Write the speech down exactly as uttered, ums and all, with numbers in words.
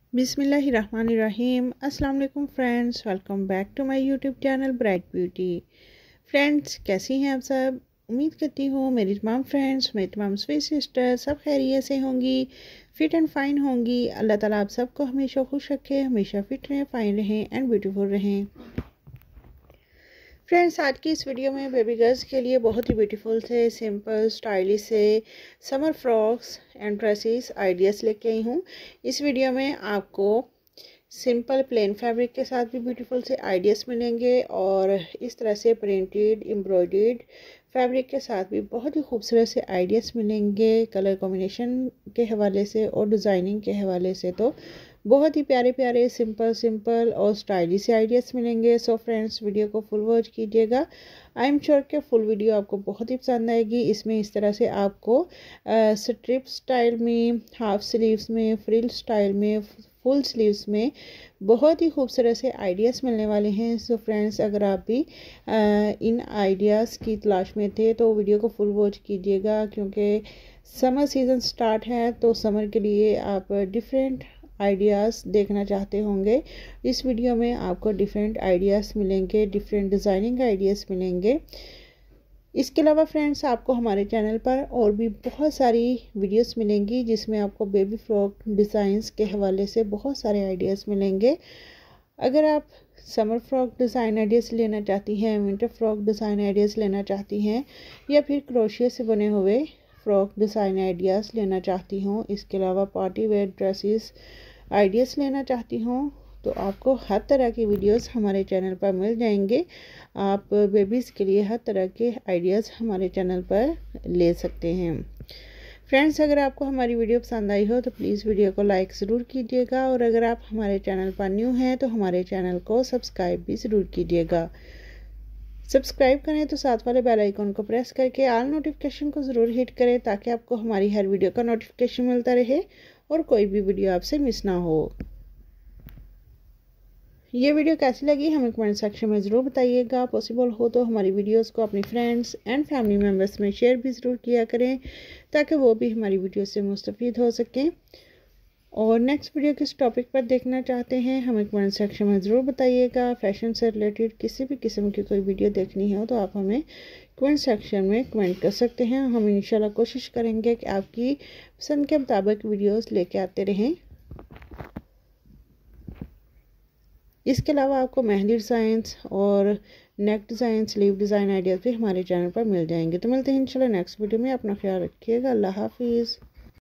बिस्मिल्लाहिर्रहमानिर्रहीम। अस्सलाम वालेकुम friends, welcome back to my YouTube channel bright beauty. Friends, कैसी हैं आप सब? उम्मीद करती हूँ मेरी तमाम फ्रेंड्स, मेरी तमाम स्वीट सिस्टर सब खैरियत से होंगी, फ़िट एंड फाइन होंगी। अल्लाह ताला आप सबको हमेशा खुश रखे, हमेशा फ़िट रहें, फाइन रहें एंड ब्यूटीफुल रहें। फ्रेंड्स, आज की इस वीडियो में बेबी गर्ल्स के लिए बहुत ही ब्यूटीफुल से सिंपल स्टाइलिश से summer frocks and dresses ideas लेके आई हूँ। इस वीडियो में आपको सिंपल प्लेन फैब्रिक के साथ भी ब्यूटीफुल से आइडियाज़ मिलेंगे और इस तरह से प्रिंटेड एम्ब्रॉयडर्ड फैब्रिक के साथ भी बहुत ही खूबसूरत से आइडियाज़ मिलेंगे। कलर कॉम्बिनेशन के हवाले से और डिज़ाइनिंग के हवाले से तो बहुत ही प्यारे प्यारे सिंपल सिंपल और स्टाइलिश से आइडियाज़ मिलेंगे। सो फ्रेंड्स, वीडियो को फुल वॉच कीजिएगा। आई एम श्योर कि फुल वीडियो आपको बहुत ही पसंद आएगी। इसमें इस तरह से आपको स्ट्रिप स्टाइल में, हाफ स्लीव्स में, फ्रिल स्टाइल में, फुल स्लीव्स में बहुत ही खूबसूरत से आइडियाज़ मिलने वाले हैं। सो फ्रेंड्स, अगर आप भी आ, इन आइडियाज़ की तलाश में थे तो वीडियो को फुल वॉच कीजिएगा, क्योंकि समर सीज़न स्टार्ट है तो समर के लिए आप डिफरेंट आइडियाज़ देखना चाहते होंगे। इस वीडियो में आपको डिफरेंट आइडियाज़ मिलेंगे, डिफरेंट डिज़ाइनिंग आइडियाज़ मिलेंगे। इसके अलावा फ्रेंड्स, आपको हमारे चैनल पर और भी बहुत सारी वीडियोस मिलेंगी जिसमें आपको बेबी फ्रॉक डिज़ाइंस के हवाले से बहुत सारे आइडियाज़ मिलेंगे। अगर आप समर फ्रॉक डिज़ाइन आइडियाज़ लेना चाहती हैं, विंटर फ्रॉक डिज़ाइन आइडियाज़ लेना चाहती हैं, या फिर क्रोशिया से बने हुए फ्रॉक डिज़ाइन आइडियाज़ लेना चाहती हूँ, इसके अलावा पार्टी वेयर ड्रेसेस आइडियाज़ लेना चाहती हूँ, तो आपको हर तरह की वीडियोस हमारे चैनल पर मिल जाएंगे। आप बेबीज़ के लिए हर तरह के आइडियाज़ हमारे चैनल पर ले सकते हैं। फ्रेंड्स, अगर आपको हमारी वीडियो पसंद आई हो तो प्लीज़ वीडियो को लाइक ज़रूर कीजिएगा, और अगर आप हमारे चैनल पर न्यू हैं तो हमारे चैनल को सब्सक्राइब भी ज़रूर कीजिएगा। सब्सक्राइब करें तो साथ वाले बेल आइकन को प्रेस करके ऑल नोटिफिकेशन को ज़रूर हिट करें, ताकि आपको हमारी हर वीडियो का नोटिफिकेशन मिलता रहे और कोई भी वीडियो आपसे मिस ना हो। ये वीडियो कैसी लगी हमें कमेंट सेक्शन में ज़रूर बताइएगा। पॉसिबल हो तो हमारी वीडियोस को अपनी फ्रेंड्स एंड फैमिली मेम्बर्स में शेयर भी ज़रूर किया करें, ताकि वो भी हमारी वीडियो से मुस्तफ़ीद हो सकें। और नेक्स्ट वीडियो किस टॉपिक पर देखना चाहते हैं हमें कमेंट सेक्शन में ज़रूर बताइएगा। फैशन से रिलेटेड किसी भी किस्म की कोई वीडियो देखनी हो तो आप हमें कमेंट सेक्शन में कमेंट कर सकते हैं। हम इंशाल्लाह कोशिश करेंगे कि आपकी पसंद के मुताबिक वीडियोस लेके आते रहें। इसके अलावा आपको मेहंदी डिज़ाइंस और neck design, sleeve design ideas भी हमारे चैनल पर मिल जाएंगे। तो मिलते हैं इंशाल्लाह नेक्स्ट वीडियो में। अपना ख्याल रखिएगा। अल्लाह हाफिज़।